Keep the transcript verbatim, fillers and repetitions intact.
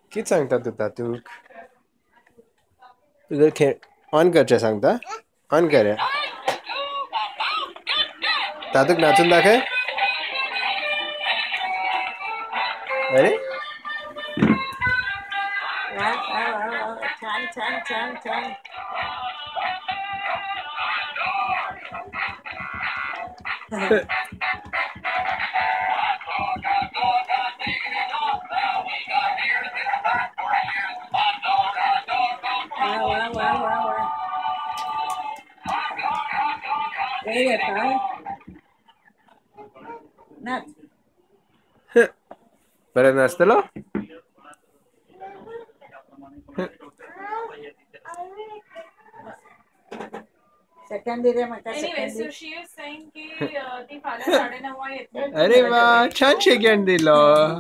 कित सांगता तू तातूक तुझं खेळ ऑन करचे सांगता ऑन कर तातूक नाचून दाखय अरे वा वा वा वा छान छान छान छान वा वा वा वा वा वेळ येता नाच बरं नाचतलो सेकंड दिले म्हाका Anyway, second so she is saying की ती फाल्यां साडे नऊ येते. अरे वा छान सेकंड दिलो